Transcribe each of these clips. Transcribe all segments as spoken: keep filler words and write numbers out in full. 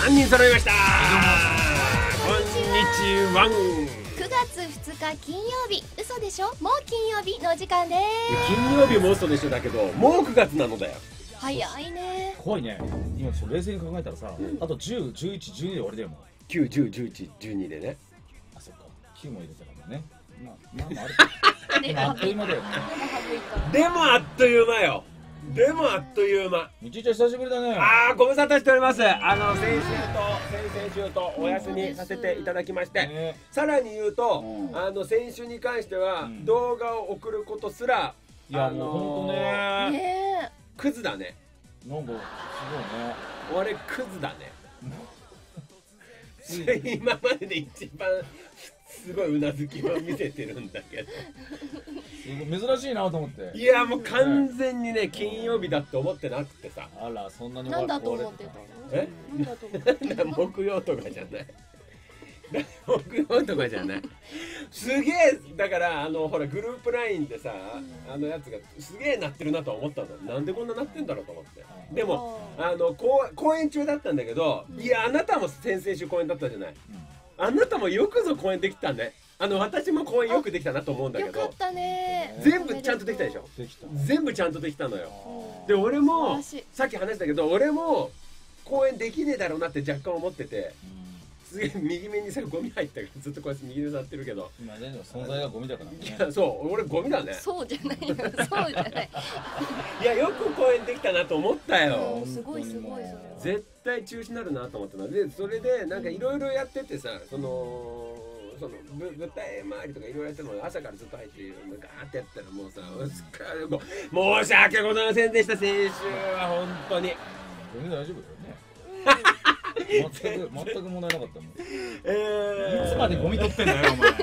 さんにん揃いました。こんにちは。 くがつふつか金曜日、嘘でしょ、もう金曜日の時間です。 金曜日も嘘でしょだけど、もうくがつなのだよ。 早いね。 怖いね。今ちょっと冷静に考えたらさ、うん、あとじゅう、じゅういち、じゅうにで終わりだよもう。 きゅう、じゅう、じゅういち、じゅうにでね。 あ、そっか。きゅうも入れたからね。まあ、まあまああるか。あっという間だよね。 でもあっという間よ。でもあっという間。 みちいちゃん久しぶりだね。 ああ、ご無沙汰しております。あの先週と先々週とお休みさせていただきまして、ね、さらに言うと、うん、あの先週に関しては、うん、動画を送ることすら、 いや、あのー、もう本当ね、 ねクズだね。 なんかすごいね。俺クズだね。今までで一番すごいうなずきを見せてるんだけど珍しいなと思って。 いやもう完全にね金曜日だって思ってなくてさ。 あら、そんなになんだと思ってたの？ え？木曜とかじゃない木曜とかじゃない。すげえだからあのほらグループラインでさ、あのやつがすげえ鳴ってるなと思ったんだよ。なんでこんな鳴ってんだろうと思って。でもあの公公演中だったんだけど、いやあなたも先々週公演だったじゃない。あなたもよくぞ公演できたね。あの私も公演よくできたなと思うんだけど。 よかったね。 全部ちゃんとできたでしょ。できた。全部ちゃんとできたのよ。で俺もさっき話したけど、俺も公演できねえだろうなって若干思ってて。すげえ右目にさゴミ入ったからずっとこうやって右目触ってるけど。 今ね、存在がゴミだからね。 いやそう俺ゴミだね。 そうじゃないよ。そうじゃない。 いやよく公演できたなと思ったよ。 すごいすごい。 絶対中止になるなと思ったので、それでなんかいろいろやっててさ、そのその舞台周りとかいろいろやってるの朝からずっと入ってガーってやったらもうさ、すっかりもう申し訳ございませんでした。先週は本当に。 全然大丈夫だよね。全く全く問題なかったもん。えー、いつまでゴミ取ってんだよお前。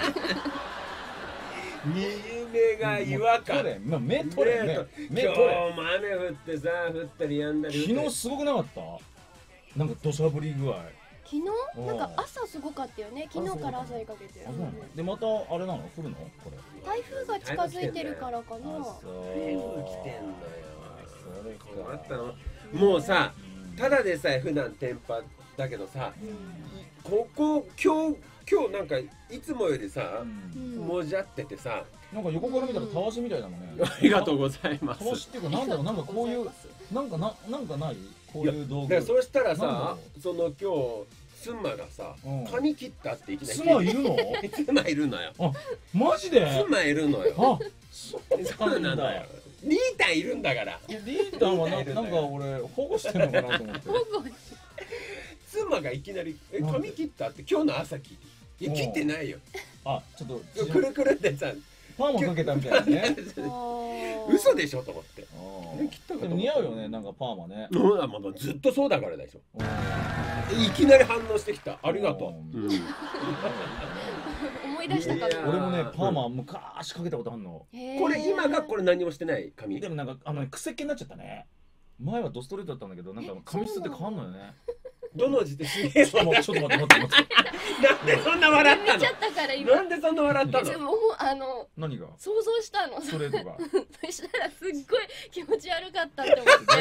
右目が違和感。 まあ目取れ。 目今日も雨降ってさ、降ったりやんだり。 昨日すごくなかった？なんか土砂降り具合。 昨日なんか朝すごかったよね。昨日から朝にかけて。 でまたあれなの降るのこれ？ 台風が近づいてるからかな。 台風来てんのよ。それ困ったの。もうさ、ただでさえ普段テンパだけどさ、ここ今日今日なんかいつもよりさ、もじゃっててさ、 なんか横から見たらたわしみたいなのね。 ありがとうございます。 たわしっていうかなんだろう、なんかこういうなんかななんかないこういう道具。 そうしたらさ、その今日妻がさ、髪切ったっていきなり。 妻いるの？ 妻いるのよ。 あ、マジで？ 妻いるのよ。 あ、そうなんだよ。 リータンいるんだから。 リータンはなんか俺保護してんのかなと思って。 妻がいきなり「え髪切った?」って今日の朝聞いて「いや切ってないよ」 あ、ちょっとくるくるってさパーマかけたみたいなね。 嘘でしょと思って。 でも似合うよね、なんかパーマね。 ずっとそうだからでしょ。いきなり反応してきた。ありがとう。 思い出したかも。 俺もねパーマ昔かけたことあんの。 これ今がこれ何もしてない髪。 でもなんかあの癖っ気になっちゃったね。前はドストレートだったんだけど、なんか髪質って変わんのよね。 どの時点すげえ。ちょっと待って待って待って。なんでそんな笑ったの？なんでそんな笑ったの？ もうあの何が？ 想像したの。 ストレートが。 そしたらすっごい気持ち悪かったって思って。びっく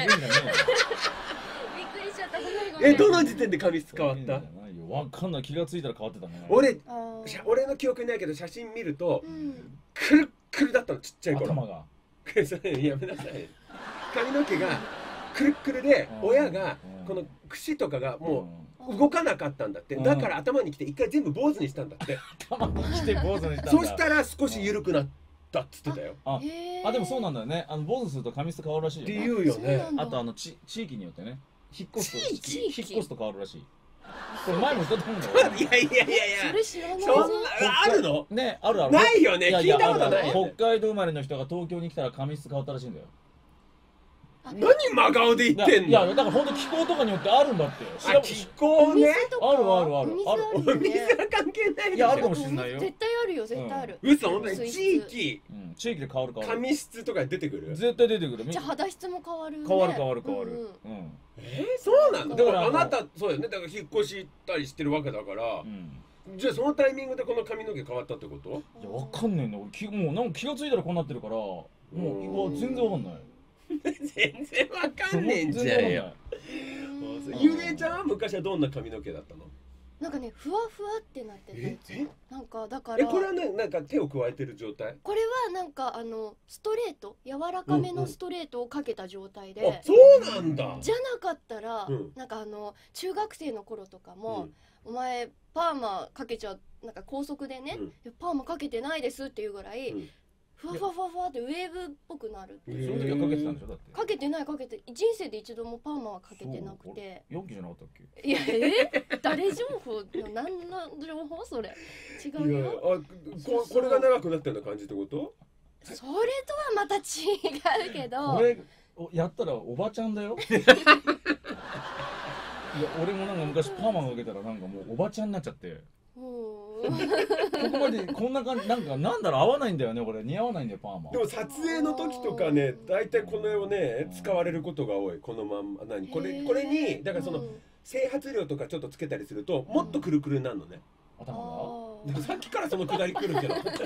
りしちゃった。 え、どの時点で髪質変わった？ わかんない、気がついたら変わってたね。 俺俺の記憶ないけど写真見るとくるくるだったの、ちっちゃい頃。 頭が。 それやめなさい。髪の毛がくるくるで、親がこの櫛とかがもう動かなかったんだって。だから頭にきて一回全部坊主にしたんだって。 頭にきて坊主にしたんだ。 そしたら少し緩くなったっつってたよ。 あ、あでもそうなんだよね。あの坊主すると髪質変わるらしいよね。 って言うよね。 あとあの地域によってね、引っ越すと引っ越すと変わるらしい。これ前も言ったと思うんだよ。 いやいやいやいや。 それ知らない。 そんなあるの？ ね、あるある。 ないよね。聞いたことない。 北海道生まれの人が東京に来たら髪質変わったらしいんだよ。 何真顔で言ってんの？ いやだから本当気候とかによってあるんだって。 あ、気候ね。 あるあるあるある。 お水は関係ない。 いやあるかもしれないよ。 絶対あるよ、絶対ある。 嘘、本当に地域。 地域で変わる変わる。 髪質とか出てくる？ 絶対出てくる。 じゃあ肌質も変わる。 変わる変わる変わる。うん。 え、そうなの？だからあなたそうよね。だから引っ越したりしてるわけだから。じゃあそのタイミングでこの髪の毛変わったってこと？ いやわかんねえんだ。もうなんか気がついたらこうなってるから、もう全然わかんない。 全然わかんねえんじゃんよ。 ゆりえちゃんは昔はどんな髪の毛だったの？ なんかねふわふわってなってえて、 えなんかだからえこれはねなんか手を加えてる状態？ これはなんかあのストレート柔らかめのストレートをかけた状態で、 あそうなんだ。 じゃなかったら、 うんなんかあの中学生の頃とかも、 うんお前パーマかけちゃうなんか高速でね、 うんいやパーマかけてないですっていうぐらい、 うんふわふわふわふわってウェーブっぽくなるっていう。 その時はかけてたんでしょだってかけてないかけて人生で一度もパーマはかけてなくて。 よんきじゃなかったっけ？ いやえ誰情報の何の情報それ違いうやよ。 あここれが長くなったような感じってこと？ それとはまた違うけどこれおやったらおばちゃんだよ。いや俺もなんか昔パーマかけたらなんかもうおばちゃんになっちゃって。 うんここまでこんな感じなんかなんだろう合わないんだよねこれ似合わないんだよパーマ。 でも撮影の時とかね大体これをね使われることが多い。このまんま何これこれにだからそのうん整髪料とかちょっとつけたりするともっとくるくるになるのね。 頭あーさっきからそのくだりくるけど結構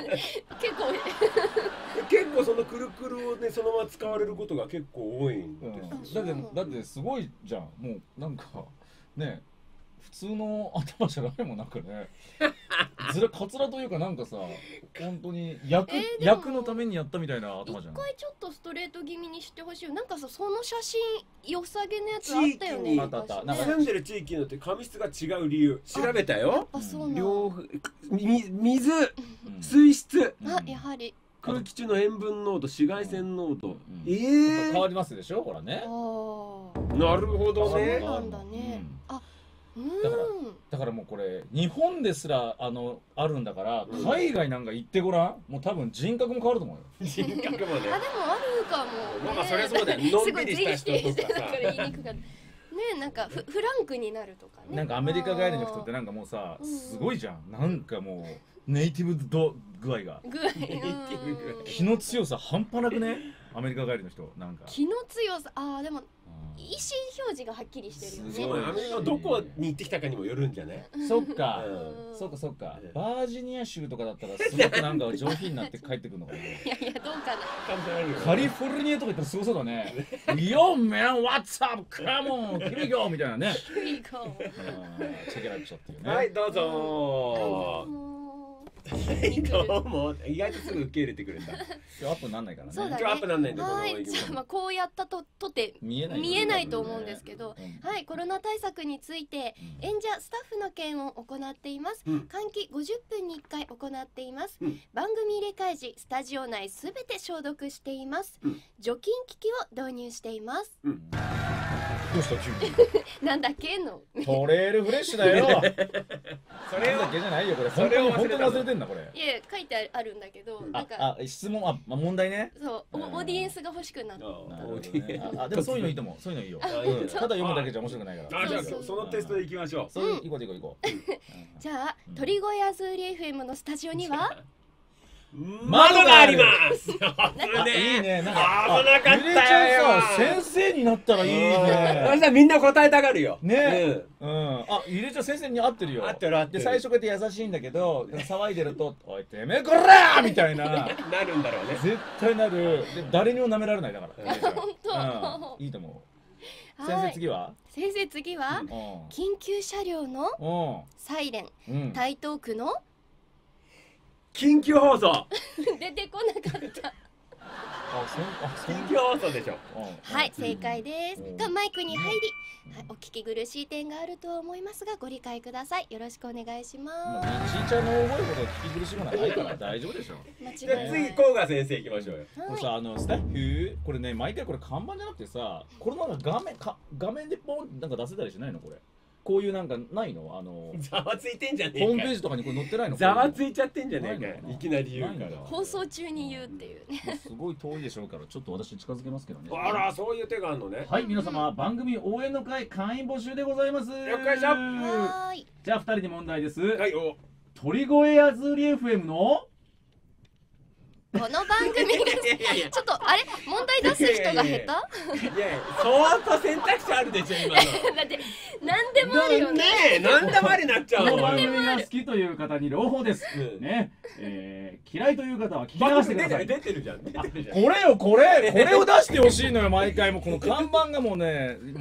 結構そのくるくるをねそのまま使われることが結構多いんが。 ですよ。 うん、だってだってすごいじゃんもうなんかね普通の頭じゃないもんなんかね。ずらカツラというかなんかさ本当に役、 えーでも役のためにやったみたいな頭一じゃん。 回ちょっとストレート気味にしてほしいよ。なんかさその写真良さげのやつあったよね。 地域にあったあった昔なんか住んでる地域によって髪質が違う理由調べたやっよ。 ぱそうなん両方み水うん水質うんあやはり空気中の塩分濃度紫外線濃度、 うんええ変わりますでしょほらね。 あーなるほどそうね。 なんだね。あうんだからだからもうこれ日本ですらあのあるんだから、 うん海外なんか行ってごらんもう多分人格も変わると思うよ。 人格もねあでもあるかも、ね、 まあまあそりゃそうだよのんびりした人とかさすごい自意識してだから言いにくかったねなんかフフランクになるとかね。 なんかアメリカ帰りの人ってなんかもうさうんすごいじゃんなんかもうネイティブ度具合が具合ネイティブ具合気の強さ半端なくねアメリカ帰りの人なんか気の強さあーでもうん意思表示がはっきりしてるよね。 すごいアメリカのどこに行ってきたかにもよるんじゃない？ そっかうんそっかそっかうんバージニア州とかだったらすごくなんか上品になって帰ってくるのかな。 いやいやどうかな。 関係あるよねカリフォルニアとか行ったらすごそうだね。Yo man, what's up? Come on, here we go みたいなね。 いいかも。 うんチェケラッチョっていうね。 はいどうぞもうはいどうも意外とすぐ受け入れてくれた。 今日アップになんないからね。 そうだね。 今日アップなんないんでこのままはい、 行きましょうじゃあまあこうやったととて見えない見えないと思うんですけど、 うんはい、コロナ対策についてうん演者スタッフの件を行っています。 うん換気ごじゅっぷんにいっかい行っています。 うん番組入れ替え時スタジオ内すべて消毒しています。 うん除菌機器を導入しています。 うんどうした急に。 なんだっけのトレールフレッシュだよ。 それをなんだっけじゃないよこれ。 それを本当に本忘れたの当に忘れてんだこれ。 いや書いてあるんだけど、なんかああ質問あま問題ね。 そうオうんオーディエンスが欲しくなった。 あなるほどねああでもそういうのいいと思うそういうのいいよ。 あうんただ読むだけじゃ面白くないから。 あじゃあそうそうそのテストで行きましょう。 そういう行こう行こう行こう。 じゃあ、 うん鳥越アズーリ エフエム のスタジオには窓があります。 あいいねなん危なかったよゆりえちゃんさ先生になったらいいそねしたらみんな答えたがるよ。 ねうんあゆりえちゃん先生に合ってるよ合ってる合ってるで最初こうやって優しいんだけど騒いでると「おいてめえこらー!」みたいなうんなるんだろうね。 絶対なるで誰にも舐められないだからうん本当うんいいと思うはい先生次は先生次は、 うん緊急車両のうサイレンんうん台東区の緊急放送。 出てこなかったあそんあそん緊急放送でしょ。 うんはい正解ですうんがマイクに入り、はい、お聞き苦しい点があるとは思いますがご理解くださいよろしくお願いしもうまちいちゃんの覚えることを聞き苦しいものはないから大丈夫でしょすじゃあ次甲賀先生行きましょうよ。 これさあのスタッフこれね毎回これ看板じゃなくてさこれなんか画面か画面でポンなんか出せたりしないのこれこういうなんかないのあのざわついてんじゃねえかホームページとかにこれ載ってないのざわついちゃってんじゃねえないのかなかよ。いきなり言うからないの。 放送中に言うっていうねすごい遠いでしょうからちょっと私近づけますけどねあらそういう手があるのね。 はい皆様番組応援の会会員募集でございますよっこいしょはーいじゃあふたりに問題です、 はいお。 鳥越アズーリ エフエム のこの番組がいやいやいやちょっとあれ問題出す人が下手いやいや相当選択肢あるでしょ今の。 だって何でもあるよねねえ何でもありになっちゃうの。 この番組が好きという方に朗報です、 うんねえー、嫌いという方は聞き流番してください組出てる出てるじゃん出てるじゃん。 これよこれこれを出してほしいのよ毎回もうこの看板がもうねもう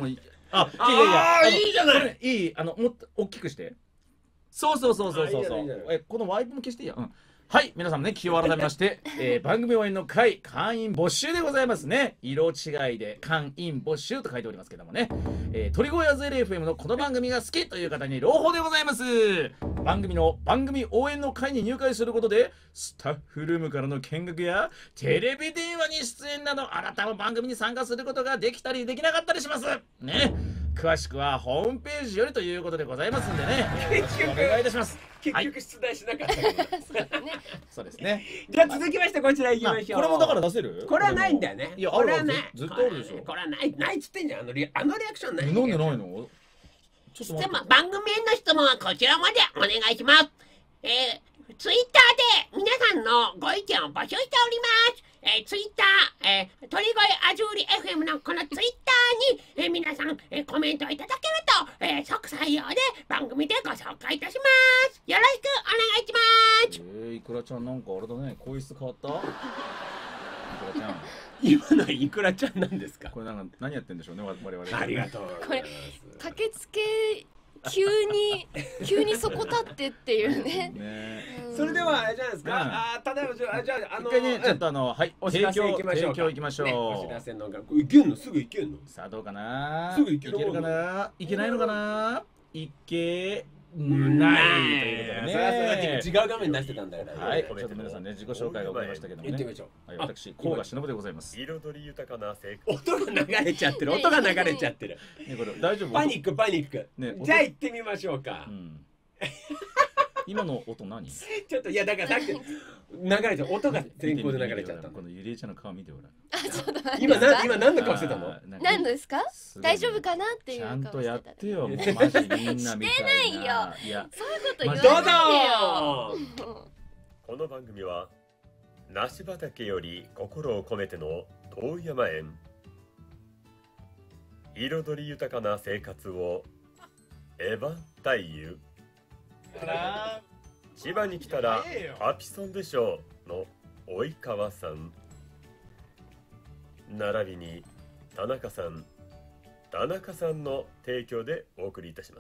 あ、 あいやいやあーあのいいじゃないこれいいあのもっと大きくして。そうそうそうそうそうそあいいじゃないういじゃないえこのワイプも消していいや。うん。はい皆さんもね気を改めまして、えー、番組応援の会会員募集でございますね。色違いで会員募集と書いておりますけどもね、えー、鳥越あずえり エフエム のこの番組が好きという方に朗報でございます。番組の番組応援の会に入会することでスタッフルームからの見学やテレビ電話に出演などあなたも番組に参加することができたりできなかったりしますね。詳しくはホームページよりということでございますんでね、よろしくお願いいたします。 結局出題しなかったからそうですね。 じゃあ続きましてこちら行きましょう。 これもだから出せる？ これはないんだよね。 いやこれはない。 ずっとあるでしょ。 これはないないっつってんじゃん。あのリあのリアクションない。 なんでないの？ちょっと待って。 番組への質問はこちらまでお願いします。えー、ツイッターで皆さんのご意見を募集しております。えー、ツイッター、えー、鳥越あずり エフエム のこのツイッターに、えー、皆さん、えー、コメントをいただけると、えー、即採用で番組でご紹介いたします。よろしくお願いします。 えー、いくらちゃんなんかあれだね、声質変わった？いくらちゃん。 今のいくらちゃんなんですか。 これなんか何やってんでしょうね、我々。 ありがとうございます。 駆けつけ急に急にそこ立ってっていうね。 ね。 それではあれじゃないですか。 うんあただいまじゃあじゃああの一回ねちょっとあのはいお知らせ行きましょうか。 提供行きましょう。 ねお知らせのがいけんのすぐいけんの。 さあどうかな。 すぐ行けるいけるかな。いけないのかな。いけうんないということでね。 それはそれは違う画面出してたんだから。 はい。ちょっと皆さんね自己紹介が終わりましたけどもね。 行ってみましょう。 はい、私甲賀忍でございます。 彩り豊かな生活。 音が流れちゃってる。音が流れちゃってる。 ねこれ大丈夫？ パニックパニック。 ねじゃあ行ってみましょうかう。ん。今の音何？ ちょっといやだからさっき流れちゃう音が先行で流れちゃったの。 このゆりえちゃんの顔見てごらん。 あ、ちょっと待って。 今な今何の顔してたの？ あーなんか何ですか？ すごい大丈夫かなっていうちゃん顔とやしてったてよ。もうマジみんなみたいな。 してないよいや。 そういうこと言わどどうないでぞよ。 この番組は梨畑より心を込めての遠山園。彩り豊かな生活をエヴァ太夫。 あら千葉に来たら早えよハピソンでしょうの及川さん。並びに田中さん、田中さんの提供でお送りいたします。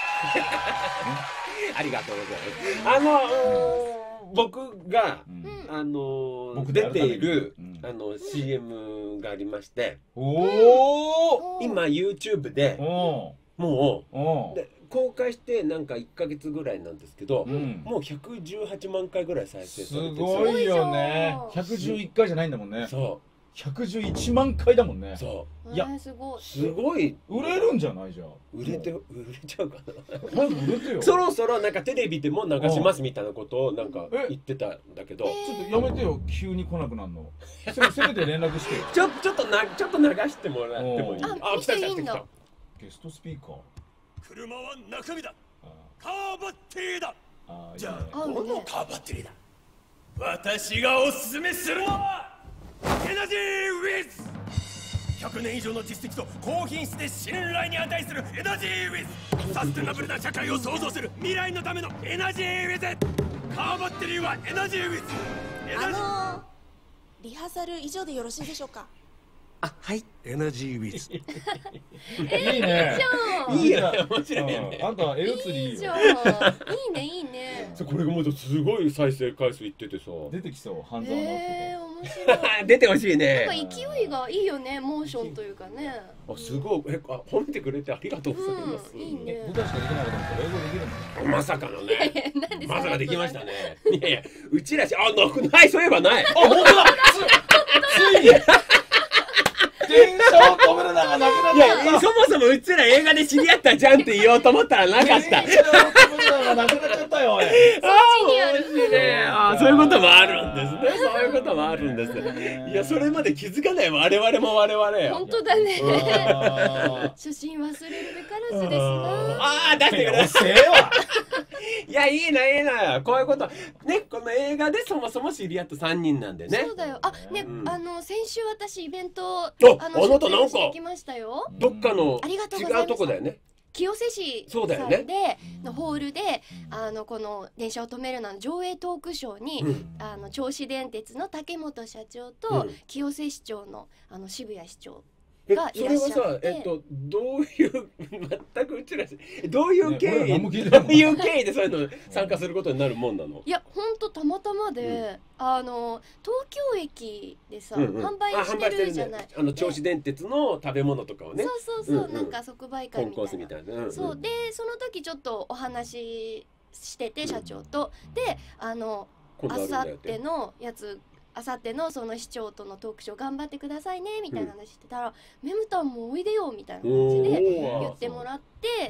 ありがとうございます。あの僕がうんうんあの僕出ているうんあの シーエム がありましておお。 今 YouTube でおもお。 うで公開してなんかいっかげつぐらいなんですけどうん。 もうひゃくじゅうはちまんかいぐらい再生すされててごいよね。 すごいじゃんひゃくじゅういっかいじゃないんだもんね。 そひゃくじゅういちまんかいだもんねう。そいやえーすごい。 うすごい売れるんじゃないじゃん。 売れて売れちゃうかな早く売れてよ。 そろそろなんかテレビでも流しますみたいなことをなんか言ってたんだけどえちょっとやめてよ、急に来なくなるの。せめせめて連絡してよ。 ちょちょっとなちょっと流してもらってもいい？ ああ来た来た来た来見ていいんだた。 ゲストスピーカー。 車は中身だ。 あカーバッテリーだ。 あー、 じゃあいいね合うね。 カーバッテリーだ。私がおすすめするのはエナジーウィズ。ひゃくねん以上の実績と高品質で信頼に値するエナジーウィズ。サステナブルな社会を創造する未来のためのエナジーウィズ。カーバッテリーはエナジーウィズ。エナジーあのー、リハーサル以上でよろしいでしょうか。 あ、はいエナジーウィズ。 いいね。 いいよね面白いよねうんあんたエロ釣りいいよいいじゃ。ん。いいねいいね。 そうこれがまたすごい再生回数いっててさ出てきそう、半沢直えー、 樹面白い。 出てほしいなんねか勢いがいいよね、モーションというかね。 あすごいえあ褒めてくれてありがとうございます、 うんいいねと。舞台しかできなかったのから英語できるの？ まさかのねえなんでまさかできましたねいやいやうちらしあなくないそういえばないあ、本当だ。ついに電車を止めるのがなくなっいちゃった。 やそもそもうちら映画で知り合ったじゃんって言おうと思ったらなかった電車を止めるのがなくなっちゃったよ。おいああ面白いねあーそういうこともあるんですねそういうこともあるんですいやそれまで気づかない我々も我々よ本当だね。 あ初心忘れるべからずですな。 ああ出してくれー遅えわ。 いやいいないいなこういうことねこの映画でそもそも知り合ったさんにんなんでねそうだよ。あ、ね、 うんあの先週私イベントああなたなんか出演してきましたよ。 どっかのありがとうございます違うとこだよね清瀬市さそうんだよねでのホールで、あのこの電車を止めるなの上映トークショーに、 うんあの銚子電鉄の竹本社長うとん清瀬市長のあの渋谷市長えがいらっしゃってそれはさ、えっと、どういう全くうちらしどういう経ね俺ら緯、 何も聞いてないもんどういう経緯でそういうの参加することになるもんなの？ いやほんとたまたまで、あの東京駅でさ、 うんうん販売してるじゃない。 あ、あの銚子電鉄の食べ物とかをね、 そうそうそう、 うんうんなんか即売会コンコースみたいな。 みたいな、うんうん、 そうでその時ちょっとお話ししてて社長と、であのあ今度あるんださっよっててのやつあさってのその市長とのトークショー頑張ってくださいねみたいな話してたら、メムタンもおいでよみたいな感じで言ってもらって、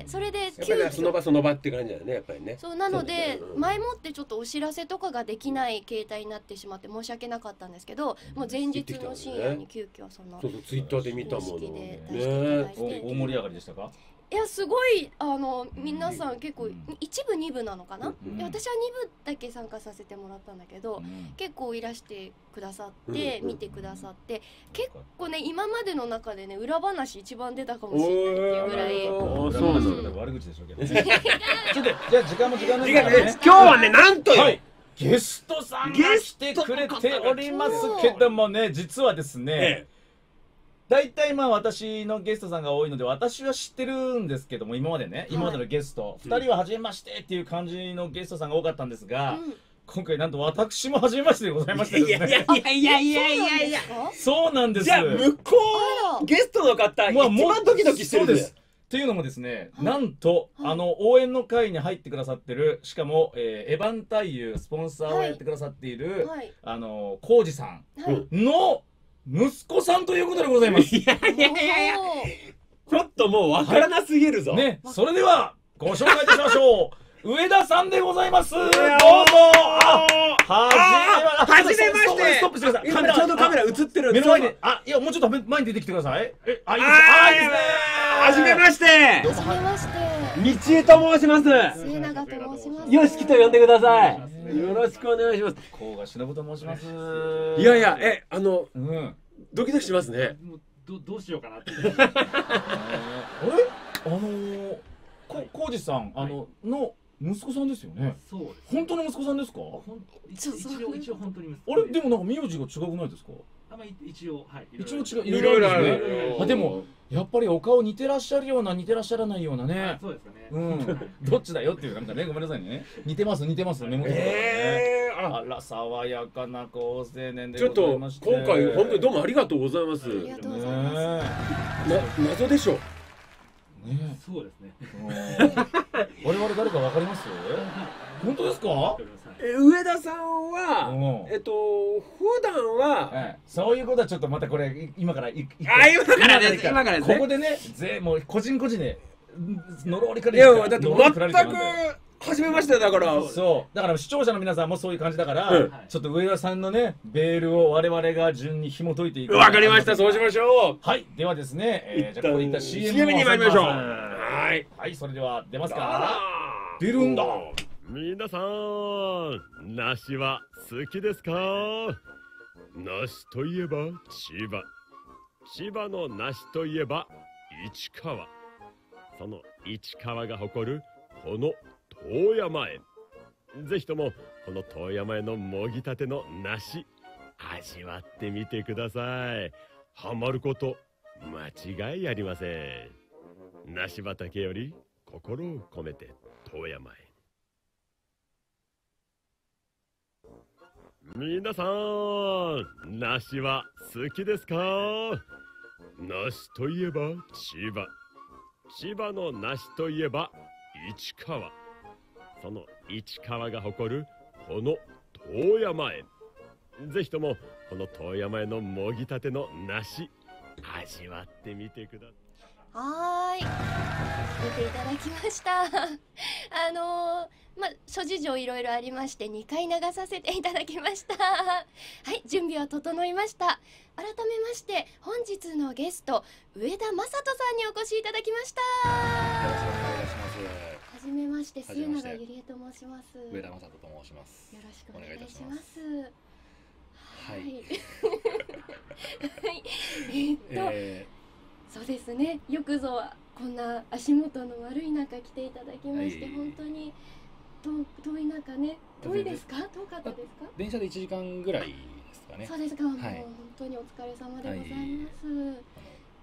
それでやっぱりねその場その場って感じだよね、やっぱりね。 そうなので、 そうだねうん前もってちょっとお知らせとかができない形態になってしまって申し訳なかったんですけど、もう前日の深夜に急遽そのそうそうツイッターで見たもの公式でね。 出していただいて、 お大盛り上がりでしたか？ いやすごいあの皆さん結構一部二部なのかな、 うんで私は二部だけ参加させてもらったんだけど、 うん結構いらしてくださって、 うん見てくださって結構ね今までの中でね裏話一番出たかもしれないっていうぐらい。 おーそうそうなんだ。 悪口でしょうけどね。ちょっとじゃあ時間も時間なん違うでね、今日はねなんとよ、 はい、ゲストさんが来てくれておりますけどもね、実はですね、 え大体まあ私のゲストさんが多いので私は知ってるんですけども、今までね、今までのゲストふたりは初めましてっていう感じのゲストさんが多かったんですが、 うん今回なんと私も初めましてでございましていですね。 やいやいやいやいやいやいや。 そうなんです。 じゃあ向こあらうゲストの方、 まあ一番ドキドキしてるんです。 っていうのもですね、 はいなんと、 はいあの応援の会に入ってくださってる、しかも、えーエヴァン太夫スポンサーをやってくださっている、 はいあの浩二さんはい。 の息子さんということでございます。 いやいやいやいや、ちょっともうわからなすぎるぞ。 ね、それではご紹介いたしましょう。上田さんでございます。どうぞ。あ、ははじめまして。 ストップしてください。 今ちょうどカメラ映ってる。 目の前で、あ、いや、もうちょっと前に出てきてください。え、あ、いいですああ、 ーいいですね。 はじめまして。 はじめまして。 道江と申します。 末永と申します。 よしきと呼んでください。よろしくお願いします。 甲賀忍と申します。 いやいや、え、あの、 うん。 ドキドキしますね。 もうどどうしようかなって。 あれ、あのー、こ浩二さん、あの、の息子さんですよね。 そうです。 本当の息子さんですか？ ほん一そうそう一応一応本当に息子あれ、でもなんか名字が違くないですか？ あまあい一応はい。 一応違う、 いろいろあるいろいろあるんですね。あ、でも、やっぱりお顔似てらっしゃるような似てらっしゃらないようなね。 そうですかね。 うん、どっちだよっていうなんかね、ごめんなさいね。似てます似てますメモってますからね。 えー、あ、 あら爽やかな高青年でちょっとございまして。 今回本当にどうもありがとうございます。 ありがとうございます。 ねな謎でしょ。 え。ねそうですね。 え。うん我々誰かわかります？本当ですか？ わかりますはいえ上田さんは、 うんえっと普段は、 ええそういうことはちょっとまたこれい今からいいあ今からですいく今からですねここでね、ぜもう個人個人でん呪りかいやれるからだって呪りかれるから全く初めましてだから。 そうだから視聴者の皆さんもそういう感じだから、 うんちょっと上田さんのねベールを我々が順に紐解いていく。 わかりました、そうしましょう。 はい、ではですね、えー、じゃあここでいった シーエムシーエム に参りましょう。 ははい。 い、それでは出ますか。 あー出るんだ。 皆さん、梨は好きですか？梨といえば千葉。千葉の梨といえば市川。その市川が誇るこの遠山園。ぜひともこの遠山園のもぎたての梨、味わってみてください。ハマること間違いありません。梨畑より心を込めて遠山へ。皆さん、梨は好きですか？梨といえば千葉。千葉の梨といえば市川。その市川が誇るこの遠山園。ぜひともこの遠山園のもぎたての梨、味わってみてください。 はーい、見ていただきましたあのー、まあ諸事情いろいろありましてにかい流させていただきましたはい、準備は整いました。改めまして本日のゲスト上田正人さんにお越しいただきました。 よろしくお願いいたします。 はじめましてはじめまして末永ゆりえと申します。よ上田正人と申します。 ろしくお願いいたしお願いいたします。 ははいいはいえっと、 えそうですね、よくぞこんな足元の悪い中来ていただきまして、 はい本当に遠遠い中ね、遠いですか？遠かったですか？ ー電車でいちじかんぐらいですかね。 そうですか、もうはい本当にお疲れ様でございます。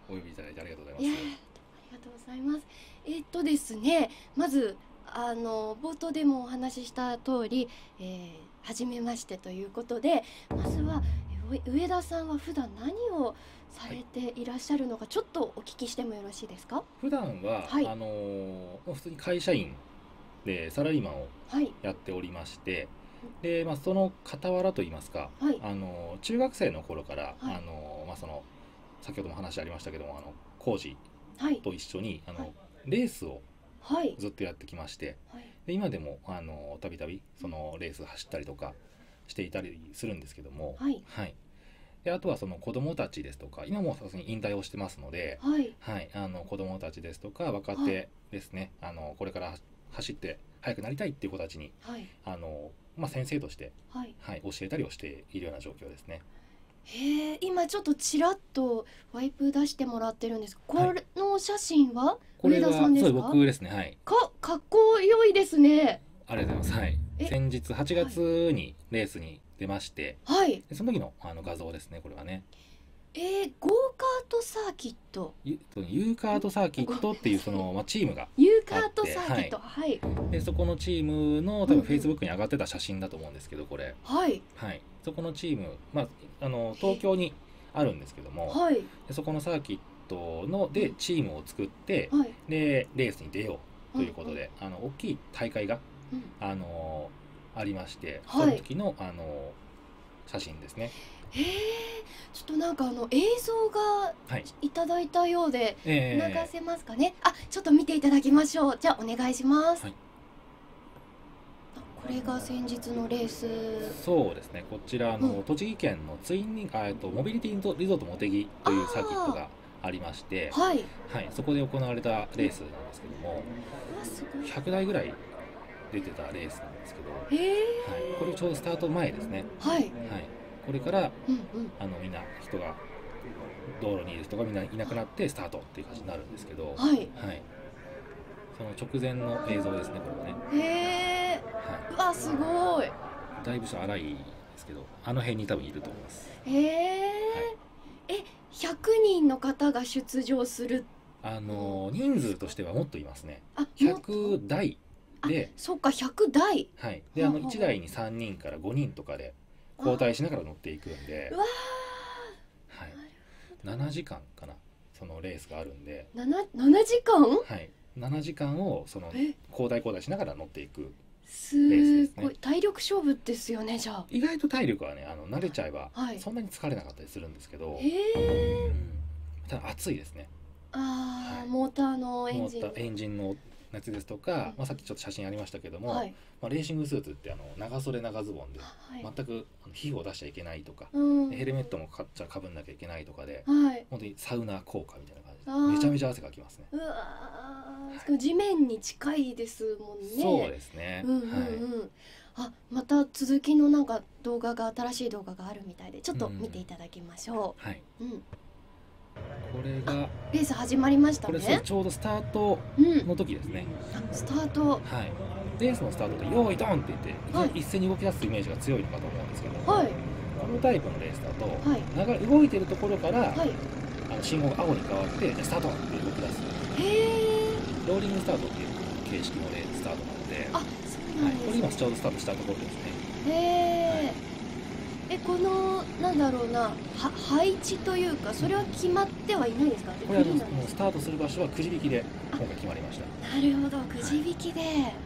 お呼びいただいてありがとうございいやー、 ます。 ありがとうございます。えーっとですね、まずあの冒頭でもお話しした通り、えー、初めましてということで、まずはえー上田さんは普段何をされていらっしゃるのか、ちょっとお聞きしてもよろしいですか？ 普段は、 はいあのー普通に会社員でサラリーマンをはいやっておりまして、で、まあ、その傍らといいますか、 はいあのー中学生の頃から、 はいあのーまあ、その先ほども話ありましたけども、あの工事はいと一緒にあの、 はいレースをはいずっとやってきまして、 はいで今でもあのたびたびそのレース走ったりとかしていたりするんですけども、 はいであとはその子どもたちですとか、今もさすがに引退をしてますので、 はいはい、あの子どもたちですとか若手ですね、あのこれから走って速くなりたいっていう子たちにはいあの、まあ、先生として、 はい。 はい、教えたりをしているような状況ですね。 へえ、今ちょっとちらっとワイプ出してもらってるんです。こはいれのお写真はこれは上田さんですそうか？ 僕ですね。はい、 かかっこよいですね。 ありがとうございます。はい、 え先日はちがつにレースに出まして、 はい。 でその時のあの画像ですね。これはね、 えー、ゴーカートサーキット、 ユユーカートサーキットっていうその、まあ、チームがユーカートサーキット、はいで、そこのチームの多分うんうんフェイスブックに上がってた写真だと思うんですけど、これ、 はいはい、そこのチーム、まあ、あの東京にあるんですけども、 はいでそこのサーキットのでチームを作って、 はい。 でレースに出ようということで、あの大きい大会が、 うんあのありまして、 はいその時の、あの写真ですね。 へえ、ちょっとなんかあの映像がはい、 いただいたようで、 えー流せますかね。あ、ちょっと見ていただきましょう。じゃあお願いします。 はいあ、これが先日のレース。 そうですね、こちらあの、 うん栃木県のツインリンあえっとモビリティリゾートモテギというサーキットがありまして、 はい。 はい、そこで行われたレースなんですけども、 うわ、すごい。 ひゃくだいぐらい出てたレースなんですけど、 へえ。 はい、これちょうどスタート前ですね。 はい。 はい、これからうんうん。 あのみんな人が道路にいる人がみんないなくなってスタートっていう感じになるんですけど、 はい。 はい、その直前の映像ですね、これはね。 へえ。 はうわ、すごい。 い、だいぶ荒いですけど、あの辺に多分いると思います。 へえ。え、ひゃくにんの方が出場する。 あの人数としてはもっといますね。 あ、もっとひゃくだいで、 そっか、ひゃくだい。 はい、であのはあはあいちだいにさんにんからごにんとかで交代しながら乗っていくんで、 うわはい、ななじかんかな、そのレースがあるんで、 ー、なな、ななじかん？ はい、ななじかんをそのえ、 交代交代しながら乗っていく。 すレースですねごい、体力勝負ですよね、じゃあ。 意外と体力はね、あの慣れちゃえばはいそんなに疲れなかったりするんですけど、 へえ。 うんただ暑いですね。 ああ、 はいモーターのエンジン。 モーターエンジンの熱ですとか、まあ、さっきちょっと写真ありましたけども、 はい。 まあ、レーシングスーツってあの長袖長ズボンではい。 全くあの皮膚を出しちゃいけないとか、 うん。 でヘルメットもかっちゃかぶんなきゃいけないとかで、 はい。 本当にサウナ効果みたいな感あーじでめちゃめちゃ汗かきますね。 うわー、しかも地面に近いですもんね。 そうですね、 うんうんうん。あ、また続きのなんか動画が新しい動画があるみたいで、ちょっと見ていただきましょはい、はい、 う。うん。 これがレース始まりましたこれそうね。 ちょうどスタートうん。 の時ですね。 あ、スタート。 はい、レースのスタートで「用意ドン!」って言って、 はい一斉に動き出すイメージが強いのかと思うんですけど、 はい。 このタイプのレースだと、 はい。 長い動いてるところから、 はい。 あの信号が青に変わってじゃあスタートって動き出すへえ。 ローリングスタートっていう形式のレーススタートなので、 あ、そうはい、 なんですね。 これ今ちょうどスタートしたところですね。 へえ。え、このなんだろうな、は配置というか、それは決まってはいないですか？ これはあのフリーなんですもうスタートする場所はくじ引きで今回決まりましたなるほど、くじ引きで。 ですね。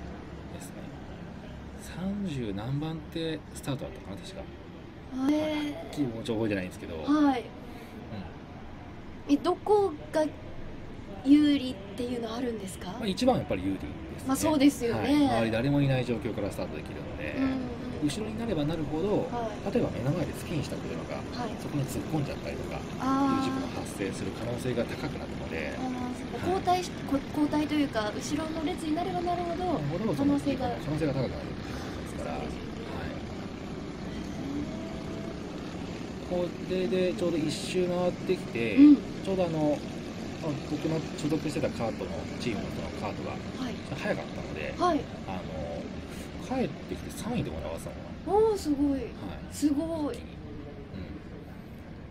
さんじゅう何番手スタートだったかな、確か。 へちょっと情報じゃないんですけど、 え。はい。え、どこが有利っていうのあるんですか？ まあ、一番やっぱり有利ですね。 まあそうですよねはい、周り誰もいない状況からスタートできるので、 うんうん。 後ろになればなるほど、 は例えば目の前でスピンした車がはい。 そこに突っ込んじゃったりとかいうあ事故が発生する可能性が高くなるので、 あ。ああ、交代し、こ交代というか、後ろの列になればなるほど。 ほど可能性が可能性が高くなるっていうことですから、はい、これでちょうど一周回ってきて、 うん。 ちょうどあのあ僕の所属してたカートのチームのそのカートがはい。 早かったので、 はい。 あの帰ってきてさんいでもらわせたのかおお、すごい。 な、はい、 すごい。 うん、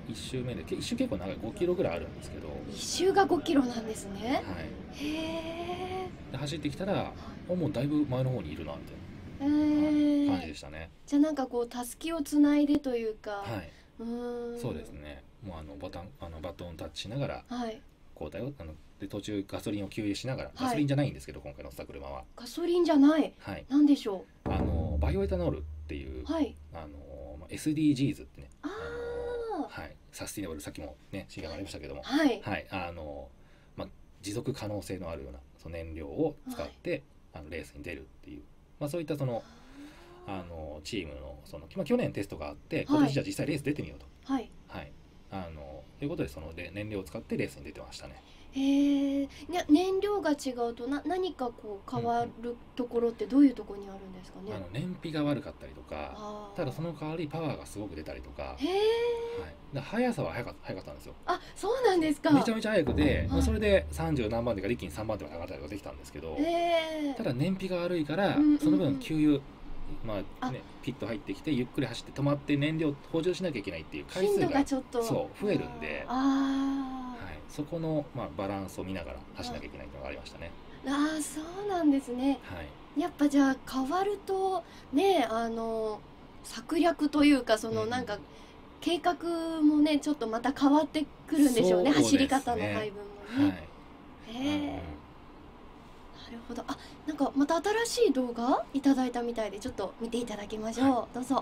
いち周目でけいっ周結構長いごキロぐらいあるんですけど、 一周がごキロなんですね。 はい、 へえ。 で走ってきたらあもうだいぶ前の方にいるなみたいえな、 ー感じでしたね。 じゃあなんかこうたすきをつないでというか、 はい、 うーんそうですね。もうあのボタンあのバトンタッチしながらはい。 交代をあので途中ガソリンを給油しながら、 はいガソリンじゃないんですけど今回乗せた車は、 ガソリンじゃない。 はい、 なんでしょあのバイオエタノールっていう、 う。はい。 あのまあ エスディージーズ ってね、 ああ。 はい、サスティナブルさっきもね シーエム ありましたけども、 はい。 はい、あのまあ持続可能性のあるようなその燃料を使って、あのレースに出るっていう、まあそういったそのあのチームのその、まあ、去年テストがあって今年じゃあ実際レース出てみようと、 はい。 はい、あのということでそので燃料を使ってレースに出てましたね。 へえ。ね燃料が違うとな何かこう変わるところってどういうところにあるんですかね。 あの燃費が悪かったりとか、 あーただその代わりパワーがすごく出たりとか、はい、 へえ。 で速さは速か速かったんですよ。 あ、そうなんですか。 めちゃめちゃ速くて、まあ、 はいそれでさんじゅう何番手から一気にさんばん手まで上がったりとかできたんですけど、 へえ。 ただ燃費が悪いから、 うんうんうんその分給油、まああね、ピット入ってきてゆっくり走って止まって燃料補充しなきゃいけないっていう回数頻度ががちょっとそう増えるんで、 あはい、そこの、まあ、バランスを見ながら走らなきゃいけないっていうのがありましたね。 ーあー、そうなんですね。 はい、 やっぱじゃあ変わるとね、あの策略というかそのうんなんか計画もねちょっとまた変わってくるんでしょうね。 そうですね走り方の配分もね。 はい、 へえ。なるほど。あ、なんかまた新しい動画いただいたみたいでちょっと見ていただきましょう。 はどうぞ。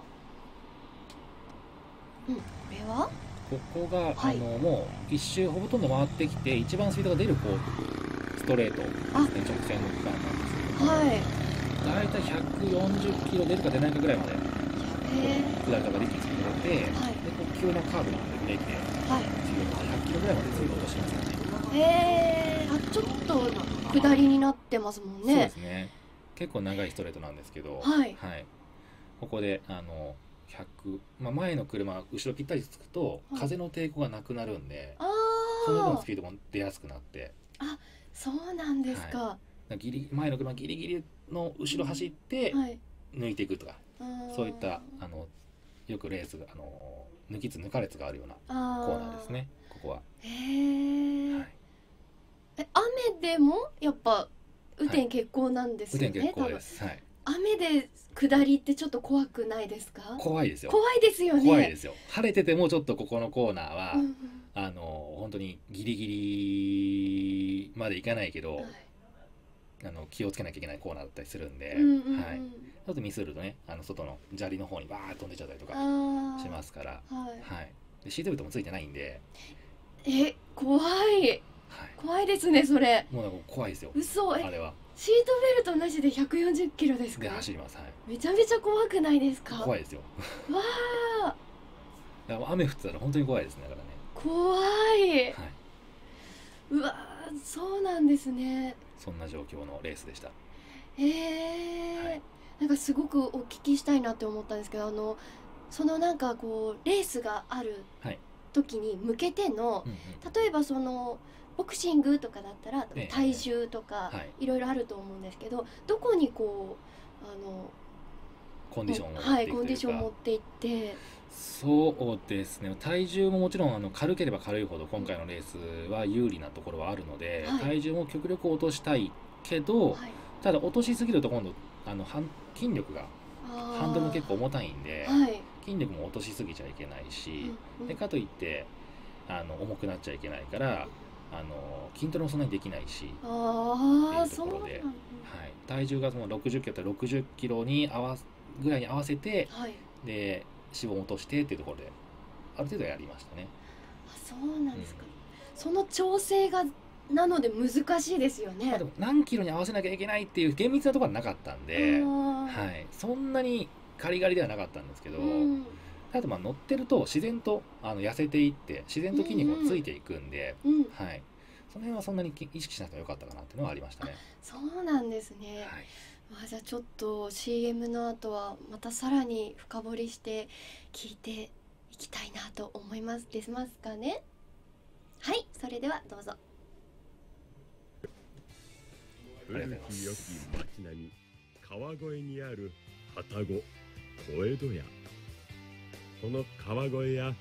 うん、これは？ ここが、 はいあのもう一周ほとんど回ってきて一番スピードが出るこうストレートですね、 あ直線の区間なんですけど、 はい。 だいたいひゃくよんじゅっキロ出るか出ないかぐらいまでへ下り坂で一気にスピードが出て、 え。はい。 でこう急なカーブなんでブレーキではい。 次ひゃっキロぐらいまでスピード落としますよね。 へえ。あ、ちょっと下りになってますもんそうでね。 すね。結構長いストレートなんですけど、 はいここであのひゃく、まあ、前の車後ろぴったりつくと、 はい風の抵抗がなくなるんで、 あその分あス。ピードも出やすくなって、 そうなんですか。 ギリ前の車ギリギリの後ろ走ってはい。 抜いていくとか、 あーそういったあのよくレースがあの抜きつ抜かれつがあるようなあコーナーですね。ここは。 へえ、 はい。 え、雨でもやっぱ雨天決行なんですよね。 雨天結構多分です。はい。 雨で下りってちょっと怖くないですか？ 怖いですよ。 怖いですよね。 怖いですよ。晴れててもちょっとここのコーナーは、 うんうんあの本当にギリギリまでいかないけど、 はいあの気をつけなきゃいけないコーナーだったりするんで、 うんうんうんはい。ちょっとミスるとね、あの外の砂利の方にバーッと飛んでっちゃったりとかあーしますから、 ははい。でシートベルトもついてないんで、 い。え、怖い。 はい。 怖いですねそれ。 もうなんか怖いですよ。 嘘。え、 あれは。 シートベルトなしでひゃくよんじゅっキロですでか？ 走ります。はい。 めちゃめちゃ怖くないですか？ 怖いですよ。 わあ、 だから雨降ってたら本当に怖いですね。だからね。 怖い。 はい。 うわー、そうなんですね。 そんな状況のレースでした。 へえ、 はいなんかすごくお聞きしたいなって思ったんですけど、あのそのなんかこうレースがあるはい時に向けての、 うんうん例えばそのボクシングとかだったらええ体重とかはいいろいろあると思うんですけど、どこにこうあのコンディションを持ってはいいくというか、 コンディションを持っていってそうですね。体重ももちろんあの軽ければ軽いほど今回のレースは有利なところはあるので、 はい体重も極力落としたいけど、 はいただ落としすぎると今度あのはん筋力があーハンドルも結構重たいんで、 はい、 筋力も落としすぎちゃいけないし、 うんうんでかといってあの重くなっちゃいけないからあの筋トレもそんなにできないし、 ああっていうところでそうなんだはい、体重がそのろくじゅっキロだったらろくじゅっキロに合わすぐらいに合わせてはい、 で脂肪を落としてっていうところである程度やりましたね。 あそうなんですか、その調整がなので難しいですよね。 まあ、でも何キロに合わせなきゃいけないっていう厳密なところはなかったんで、 あはーい、そんなにガリガリではなかったんですけど、 うんただまあ乗ってると自然とあの痩せていって自然と筋肉もついていくんで、 うん、 はい、その辺はそんなに意識しなくてもよかったかなっていうのはありましたね。 そうなんですね。 はい、 あじゃあちょっと シーエム の後はまたさらに深掘りして聞いていきたいなと思いますですますかね。はい、それではどうぞ。 古き良き町並み川越にある旅籠小江戸屋。この川越や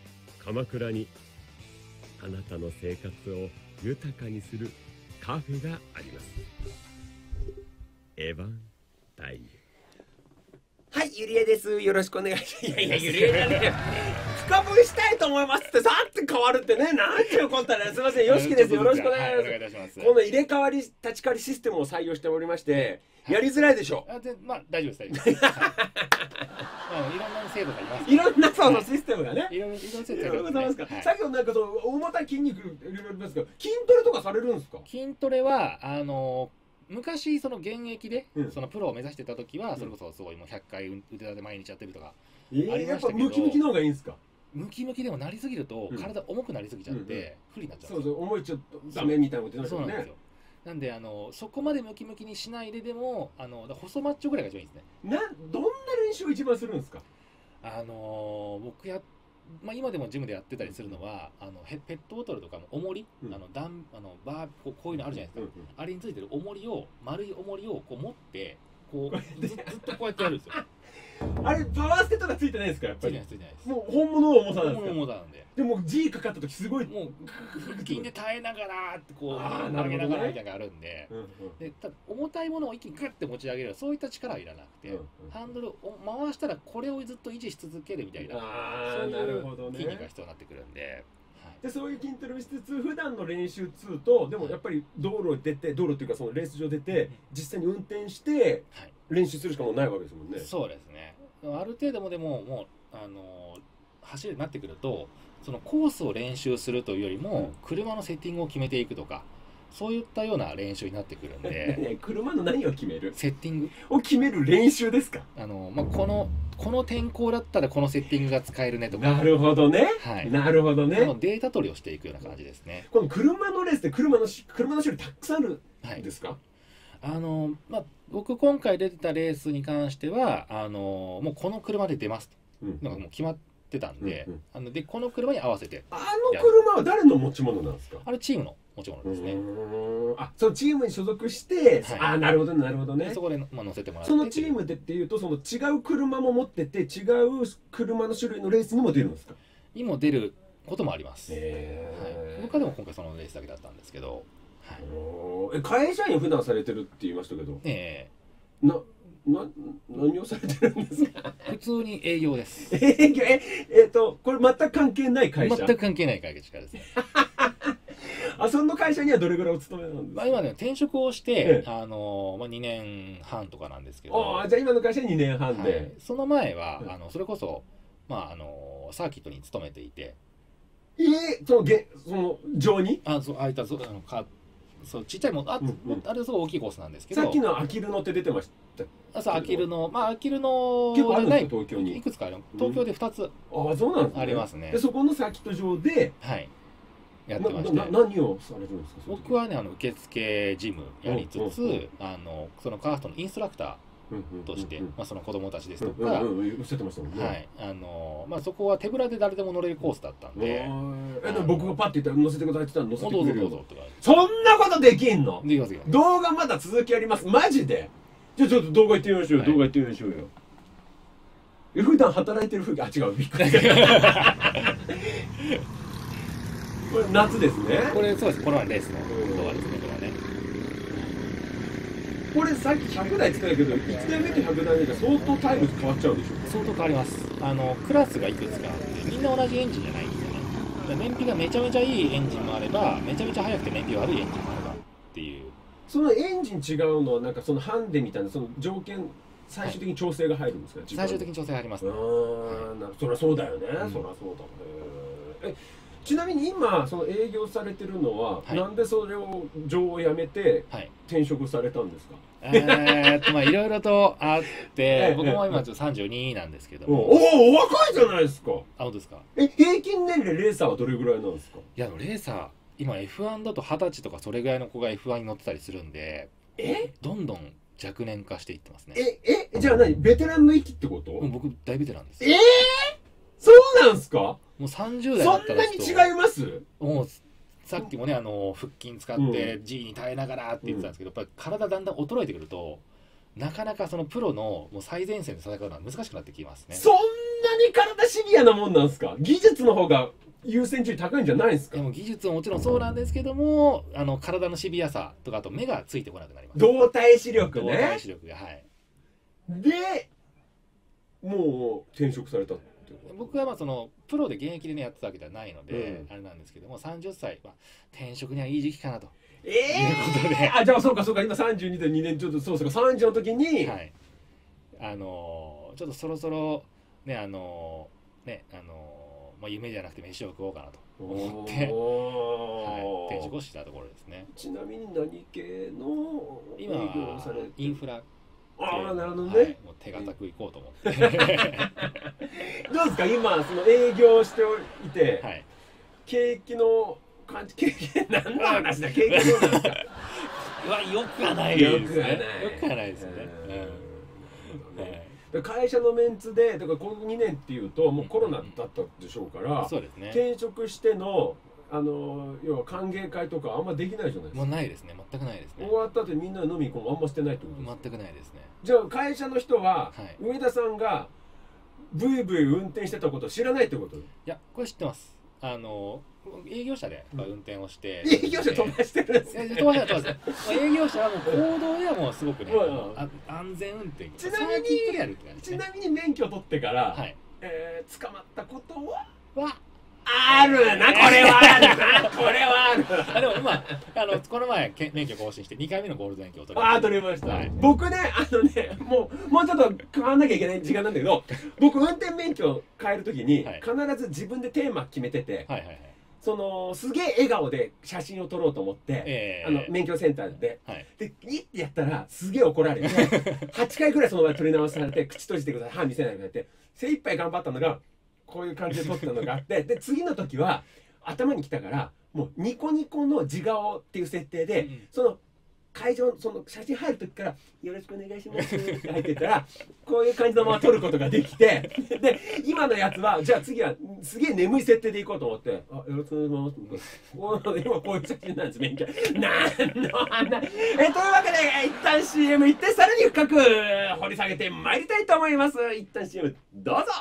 鎌倉にあなたの生活を豊かにするカフェがあります。エヴァンタイム。 はい、ゆりえです。よろしくお願いします。いやいや、ゆりえがね、深掘りしたいと思いますってさって変わるってね、なんていうことだね。すみません、よしきです。よろしくお願いします。 はい、お願いいたします。 この入れ替わり、立ち替わりシステムを採用しておりまして、やりづらいでしょ。 あ、で、まあ、大丈夫です。大丈夫です。はいまあ、いろんな制度があります。 いろんなそのシステムがね。 いろいろ、いろんな制度いろいろございますか。 はいさっきのなんかその重たい筋肉いろいろありますけど、筋トレとかされるんですか。 筋トレは、あの。昔その現役で、 うん、 そのプロを目指してた時はそれこそすごいもうひゃっかい腕立て毎日やってるとかえー、 ありましたけど、 やっぱムキムキの方がいいんですか。 ムキムキでもなりすぎると体重くなりすぎちゃって不利になっちゃうんですよ。 そうそう、重いちょっとダメみたいなこと言ってましたよね。 そうなんですよ。なんであのそこまでムキムキにしないででもあの細マッチョぐらいが一番いいですね。 などんな練習を一番するんですか。 あの僕やまあ、今でもジムでやってたりするのはあのペットボトルとかの重り、うん、あのダンあのバーこう、こういうのあるじゃないですか、うんうん、あれについてる重りを丸い重りをこう持ってこうず, ずっとこうやってやるんですよ。 あれパワーステとかついてないですか。やっぱりついてないついてないです。 もう本物の重さなんですか。 本物の重さなんで。 でも G かかった時すごいもう腹筋で耐えながらってこう上げながらみたいなのがあるんで、 うんうん、 でただ重たいものを一気にグッて持ち上げるそういった力はいらなくて、うんうん、ハンドルを回したらこれをずっと維持し続けるみたいな、 あそういう筋肉が必要になってくるんで。 でそういう筋トレをしつつ普段の練習通とでもやっぱり道路出て道路っていうかそのレース場出て実際に運転して練習するしかもうないわけですもんね。 そうですね。ある程度もでももうあの走るようになってくるとそのコースを練習するというよりも車のセッティングを決めていくとかそういったような練習になってくるんで車の何を決めるセッティングを決める練習ですか。 あの、まあ、このこの天候だったらこのセッティングが使えるねとか。 なるほどね、 はい、 なるほどね。 このデータ取りをしていくような感じですね。 この車のレースで車の車の種類たくさんあるんですか。はい、 あのまあ、僕今回出てたレースに関してはあのもうこの車で出ますと、うん、なんかもう決まってたんで、うんうん、あのでこの車に合わせて。 あの車は誰の持ち物なんですか。 あれチームの持ち物ですね。 あ、そのチームに所属して、はい、あ、なるほどなるほどね。 そこで、まあ、乗せてもらって。 そのチームでっていうとその違う車も持ってて違う車の種類のレースにも出るんですか。 にも出ることもあります。 へー、はい、僕はでも今回そのレースだけだったんですけど。 はい、え会社員普段されてるって言いましたけど。 ええー、なな何をされてるんですか。 普通に営業です。 営業ええー、とこれ全く関係ない会社。 全く関係ない会社ですね。 あ、その会社にはどれぐらいお勤めなんですか。 まあ今ね転職をして、ええ、あのまあにねんはんとかなんですけど。 あ、じゃあ今の会社ににねんはんで、はい、 その前は、うん、あのそれこそまああのサーキットに勤めていて。 えー、そのげその上にあそうあいたそうあのかそうちっちゃいもんあ、うんうん、あれすごい大きいコースなんですけど。 さっきのアキルノって出てました。 あ、そうアキルノまあアキルノ結構あるんですよ東京に。 いくつかある東京でふたつ、うん、 あ、そうなんですね。 ありますね。 でそこのサーキット場で。 はい。やってまして。 なな何をされるんですか。 僕はねあの受付事務やりつつ、うんうんうん、あのそのカーストのインストラクターとして、まあその子供たちですとか、 うんうんうん、おっしゃってましたもんね。 はい、あのまあそこは手ぶらで誰でも乗れるコースだったんで、 えで僕がパッて言ったら乗せてくださいって言ったら乗せてくれる。 どうぞどうぞとか。 そんなことできんの？ できますよ。 動画まだ続きあります。マジで。じゃあちょっと動画行ってみましょうよ。はい、動画行ってみましょうよ。え普段働いてる風景あ違うびっくりした。これ夏ですね。 これそうです。これはレースの動画ですね。これはね。 これさっきひゃくだいって言ったけどいちだいめとひゃくだいめが相当タイム変わっちゃうでしょ。 相当変わります。あのクラスがいくつかあってみんな同じエンジンじゃないんですよね。燃費がめちゃめちゃいいエンジンもあればめちゃめちゃ速くて燃費悪いエンジンもあればっていう。 そのエンジン違うのはなんかそのハンデみたいなその条件最終的に調整が入るんですか。はい、 最終的に調整入りますね。 ああ、そりゃそうだよね。うん、そりゃそうだ。えちなみに今その営業されてるのは、はい、なんでそれを上を辞めて転職されたんですか。 はい、えーっとまあいろいろとあって僕も今ちょっとさんじゅうになんですけども。 おおお若いじゃないですか。 あ、本当ですか。 え平均年齢レーサーはどれぐらいなんですか。 いやレーサー今 エフワン だとはたちとかそれぐらいの子が エフワン に乗ってたりするんで、 えどんどん若年化していってますね。 ええじゃあ何ベテランの域ってこと。 もう僕大ベテランです。 えー、そうなんすか。 もうさんじゅうだいだったらそんなに違います。 もうさっきもねあの腹筋使って G に耐えながらって言ってたんですけど、うん、やっぱり体だんだん衰えてくるとなかなかそのプロのもう最前線で戦うのは難しくなってきますね。 そんなに体シビアなもんなんですか。技術の方が優先順位高いんじゃないですか。 でも技術はもちろんそうなんですけども、あの体のシビアさとかあと目がついてこなくなります。 動体視力ね。 動体視力が、はい。 でもう転職されたってこと。 僕はまあそのプロで現役でねやってたわけではないので、 うん、 あれなんですけどもさんじゅっさい、まあ、転職にはいい時期かなと。 ええー、あ、じゃあそうかそうか、今さんじゅうにでにねんちょっとそうそうかさんじゅうの時に、 はい、あのー、ちょっとそろそろねあのー、ねあのー、まあ夢じゃなくて飯を食おうかなと思って、はい、転職をしたところですね。 ちなみに何系の今はインフラ。 ああ、なるほどね、 はい、もう手堅くいこうと思ってどうですか今その営業していて、はい、景気の感じ、景気何の話だ、景気どうなんですかうわ、よくはないですね。よくはない、よくはないですね、 うん、会社のメンツでだからこのにねんっていうともうコロナだったでしょうから、 そうですね、 転職してのあの要は歓迎会とかあんまできないじゃないですか。 もうないですね、全くないですね。 終わった後みんなで飲み行こうあんましてないってことですか。 全くないですね。 じゃあ会社の人は、はい、上田さんがブイブイ運転してたことを知らないってこと。いや、これ知ってます。あの営業車で運転をして、 うん、営業車飛ばしてるんですね。 飛ばしてます。営業車はもう行動ではもうすごくね、あ安全運転。 ちなみにちなみに免許取ってから、はい、えー、捕まったことははあるな、これはあるな、これはある。 あでも今あのこの前免許更新してにかいめのゴールド免許を取りました。 あ、取りました。はい、僕ね、あのね、もうもうちょっと変わんなきゃいけない時間なんだけど、僕運転免許を変えるときに、はい、必ず自分でテーマ決めてて、はいはいはい、そのすげえ笑顔で写真を撮ろうと思って、えー、あの免許センターで、はい、でギッてやったらすげえ怒られてはちかいぐらいその場で撮り直されて口閉じてください、歯見せないでくださいって精一杯頑張ったのがこういう感じで撮ったのがあってで次の時は頭に来たからもうニコニコの自顔っていう設定で、うん、その会場その写真入る時から「よろしくお願いします」って入ってたらこういう感じのまま撮ることができてで今のやつはじゃあ次はすげえ眠い設定でいこうと思って「あよろしくお願いします」今こういう写真なんです免許なんの話えというわけで一旦 シーエム 行ってさらに深く掘り下げてまいりたいと思います。一旦 シーエム どうぞ。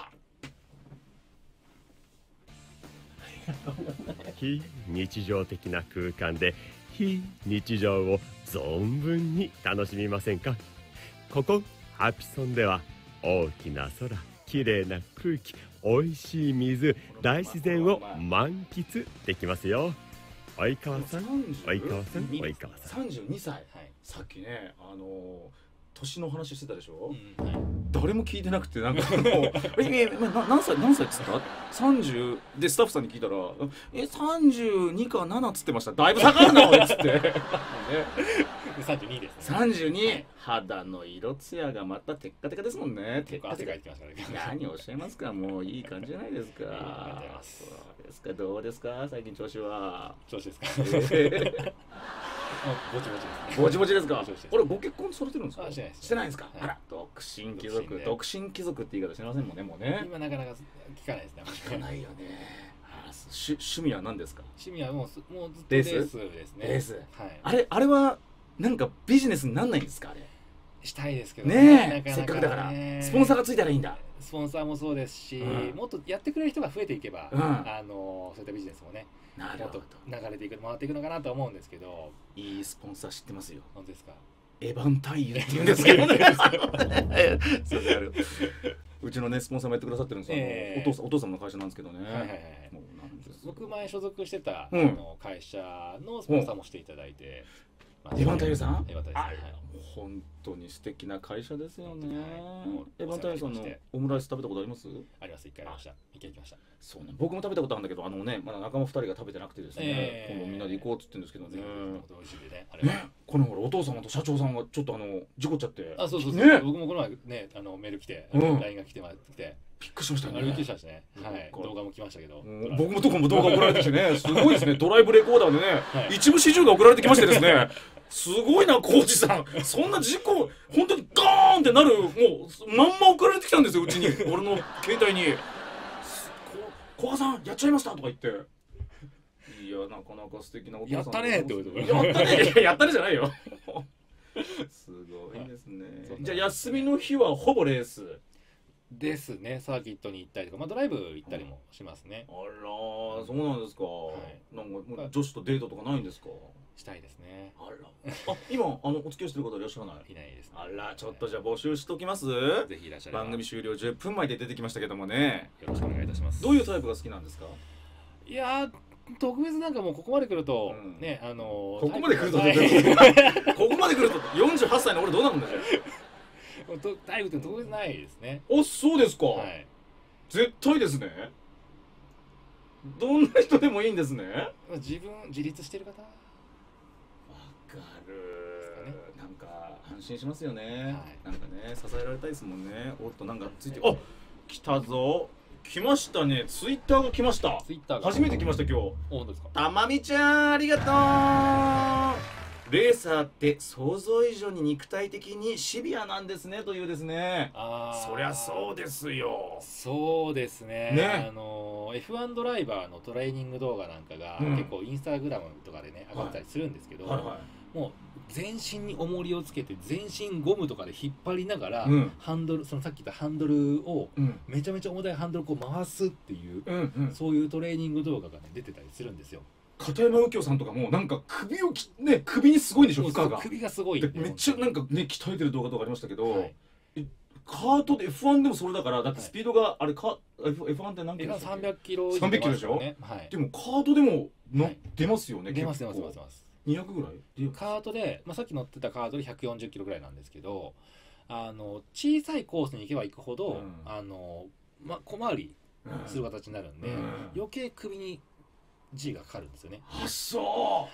非日常的な空間で非日常を存分に楽しみませんか。ここハピソンでは大きな空、きれいな空気、おいしい水、大自然を満喫できますよ。及川さん、及川さん、及川さん。 さんじゅうにさい、はい、さっきね、あのー、年の話してたでしょ、うん、はい、誰も聞いてなくてなんかもうええな何歳何歳っつった？さんじゅうでスタッフさんに聞いたらえさんじゅうにかななっつってました。だいぶ下がるなおいっつってね、 さんじゅうにです、ね、 さんじゅうに、はい、肌の色艶がまたテッカテカですもんね。 テッカテカいってますからね。 何をおっしゃいますか、もういい感じじゃないですか。ありがとうございます。そうですか、どうですか最近調子は。 調子ですか、えーぼちぼちですね。 ぼちぼちですか。俺ご結婚されてるんですか。 してないです。 してないんですか。あら、独身貴族、独身貴族って言い方してませんもんね、もうね。 今なかなか聞かないですね。 聞かないよね。趣趣味は何ですか。 趣味はもうもうずっとレースですね。 レース。はい。あれあれはなんかビジネスになんないんですかあれ。 したいですけどね。せっかくだからスポンサーがついたらいいんだ。 スポンサーもそうですし、もっとやってくれる人が増えていけば、あのそういったビジネスもね。もっと流れていく回っていくのかなと思うんですけど。 いいスポンサー知ってますよ。 本当ですか。 エヴァンタイユって言うんですけどね。そうである。うちのねスポンサーもやってくださってるんですよ。えー、お父さんお父さんの会社なんですけどね。はいはいはい。 僕前所属してた、うん、あの会社のスポンサーもしていただいて。 エヴァンタイユさん。 エヴァンタイユさん。はい。 本当に素敵な会社ですよね。エヴァンタイユさんのオムライス食べたことあります？ あります。一回ありました。一回行きました。 そうね。僕も食べたことあるんだけど、あのね、まだ仲間二人が食べてなくてですね。今度みんなで行こうっつってんですけどね。 美味しいでね。 ね。このほらお父様と社長さんがちょっとあの事故っちゃって。 あ、そうそうそう。僕もこの前ね、あのメール来て、ラインが来てもらってきて。 びっくりしましたね。 びっくりしましたね。はい。動画も来ましたけど。 僕もとこも動画送られてきてね、すごいですね。ドライブレコーダーでね、一部始終が送られてきましてですね。すごいな、浩二さん。そんな事故、本当にガーンってなる、もうまんま送られてきたんですよ、うちに。俺の携帯に。古賀さん、やっちゃいましたとか言って。いや、なかなか素敵なお父さん。 やったねって言われて。やったね。やったねじゃないよ。すごいですね。じゃあ休みの日はほぼレース。 ですね。サーキットに行ったりとか、まあ、ドライブ行ったりもしますね。 あらー、そうなんですか。 いなんかもう女子とデートとかないんですか。 したいですね。 あら。あ、今あのお付き合いしてる方いらっしゃらない。 いないですね。 あら、ちょっとじゃあ募集しときます。 ぜひいらっしゃい。 番組終了じゅっぷんまえで出てきましたけどもね。 よろしくお願いいたします。 どういうタイプが好きなんですか。 いやー、特別なんかもうここまで来ると、 うんね、あのー、 ここまで来ると、 はいここまで来るとよんじゅうはっさいの俺どうなるんだよ。 とタイプって特別ないですね。 あ、そうですか。 はい。 絶対ですね。どんな人でもいいんですね。 まあ自分自立してる方。 わかる。なんか安心しますよね。なんかね、支えられたいですもんね。おっと、なんかついて、あ、来たぞ。来ましたね。ツイッターが来ました。 ツイッターが初めて来ました今日。 本当ですか。 たまみちゃん、ありがとう。レーサーって想像以上に肉体的にシビアなんですねというですね。 ああ、 そりゃそうですよ。 そうですね。 ね、 あの エフワン ドライバーのトレーニング動画なんかが、うん、結構インスタグラムとかでね上がったりするんですけど、はいはいはい、もう全身に重りをつけて全身ゴムとかで引っ張りながら、うん、ハンドルそのさっき言ったハンドルを、うん、めちゃめちゃ重たいハンドルをこう回すっていう、うんうん、そういうトレーニング動画がね出てたりするんですよ。 片山右京さんとかもなんか首をきね首にすごいんでしょ負荷が。 首がすごいでめっちゃなんかね鍛えてる動画とかありましたけど、はい、えカートで エフワン でもそれだからだってスピードが、はい、あれか エフワン って何キロですか。 さんびゃくキロ以上、ね、 さんびゃくキロでしょ、はい、でもカートでもの、はい、出ますよね。 出ます出ます出ます出ますにひゃくぐらいカートで、まあ、さっき乗ってたカートでひゃくよんじゅっキロぐらいなんですけど、あの小さいコースに行けば行くほど、うん、あのま、小回りする形になるんで、うん、余計首にG がかかるんですよね。 あ、そう、はい、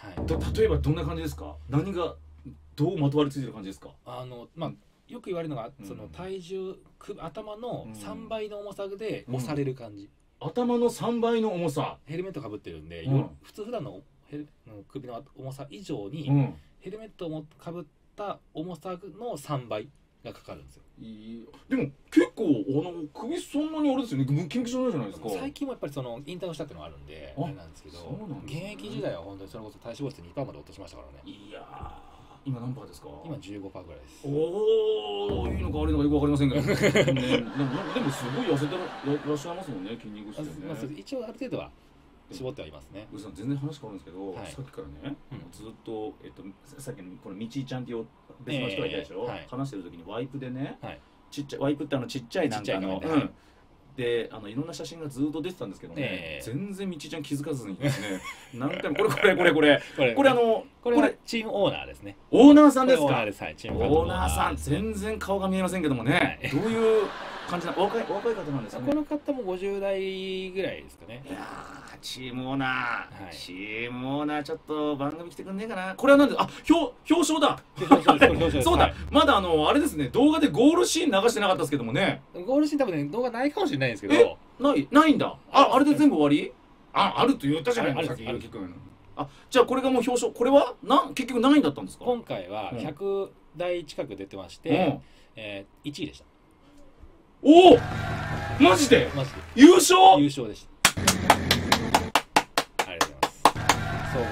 例えばどんな感じですか。何がどうまとわりついてる感じですか。 あの、まあ、よく言われるのが、うん、その体重頭のさんばいの重さで押される感じ、 うん、頭のさんばいの重さ。 ヘルメットかぶってるんで、 うん、 普通普段のヘル首の重さ以上に、うん、ヘルメットをかぶった重さのさんばいがかかるんですよ。 いでも結構あの首そんなにあれですよね、ムキムキじゃないじゃないですか。 最近もやっぱりその引退をしたっていうのがあるんであれなんですけど、現役時代は本当にそれこそ体脂肪率 にパーセント まで落としましたからね。 いやー、今何パーですか。 今 じゅうごパーセント ぐらいです。 おお、いいのか悪いのかよくわかりませんけど、ね、でもでもすごい痩せてらっしゃいますもんね、筋肉質でね。 まあ、一応ある程度は絞ってはいますね。 うさん全然話変わるんですけど、はい、さっきからね、うん、ずっと、えっと、さっきのこのみちいちゃんっていう別の人がいたでしょ、えーはい、話してる時にワイプでね、はい、ちっちゃいワイプってあのちっちゃいなんかの、うん、であのいろんな写真がずっと出てたんですけどね、えー、全然みちいちゃん気づかずにですね何回もこれこれこれこれこれこれあのこれはチームオーナーですね。 オーナーさんですか。 オーナーです、はい、チームオーナーさん全然顔が見えませんけどもね、はい、どういう感じなお若いお若い方なんですかね。 この方もごじゅう代ぐらいですかね。 いやー、チームオーナー、はい、チームオーナーちょっと番組来てくんねえかな。これは何で、あ、表表彰だ。そうだ、はい、まだあのあれですね、動画でゴールシーン流してなかったですけどもね。 ゴールシーン多分ね動画ないかもしれないんですけど。 ないないんだ。あ、あれで全部終わり？あ、あると言ったじゃないですか、さっきゆきくん。あ、じゃあこれがもう表彰、これはな結局何位だったんですか。 今回はひゃくだい近く出てまして、うん、えー、いちいでした。 おお、マジでマジで優勝優勝でした。ありがとうございます。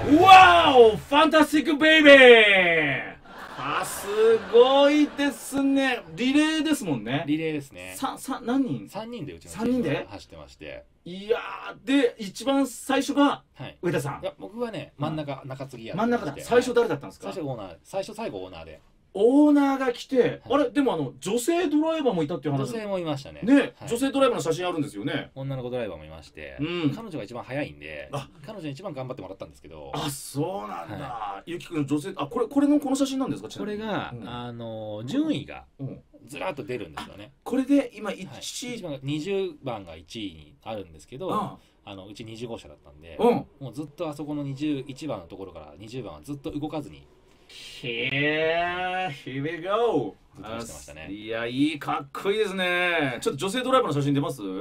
そうわお、ファンタスティックベイベー。あ、すごいですね。リレーですもんね。 リレーですね。 ささ何人？ さんにんでうちのチームで走ってまして。 いやー、で一番最初が上田さん。はい、 いや僕はね真ん中、うん、中継ぎやって真ん中だ。最初誰だったんですか。 最初オーナー、最初最後オーナーで。 オーナーが来て、はい、あれでもあの女性ドライバーもいたっていう話。 女性もいましたね。 ね、はい、女性ドライバーの写真あるんですよね。 女の子ドライバーもいまして、うん、彼女が一番早いんで、彼女に一番頑張ってもらったんですけど。 あ、そうなんだ。はい、ゆきくんの女性、あ、これこれのこの写真なんですか。 これが、うん、あの順位がずらっと出るんですよね。 これで今いち、 はい、一番にじゅうばんがいちいにあるんですけど。ああのうちにじゅうごしゃだったんで、うん、もうずっとあそこのにじゅういちばんのところからにじゅうばんはずっと動かずに。 Here, here we go. ずっと走ってましたね。 いや、いい、かっこいいですね。ちょっと女性ドライバーの写真出ます？も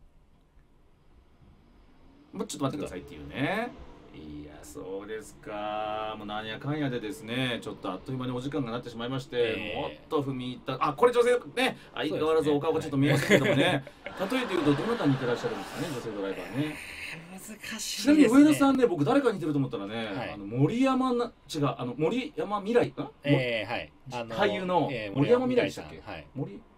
うちょっと待ってくださいっていうね。いや、そうですか。もうなんやかんやでですね、ちょっとあっという間にお時間がなってしまいまして、えー、もっと踏み入った。あ、これ女性ね。相変わらずお顔がちょっと見えませんけどもね。ね、例えて言うとどなたに似てらっしゃるんですかね、女性ドライバーね。 難しいですね。 ちなみに上田さんね、僕誰かに似てると思ったらね、はい、あの森山な違うあの森山未来、 えー、はい、 あの俳優の森山未来でしたっけ？はい、森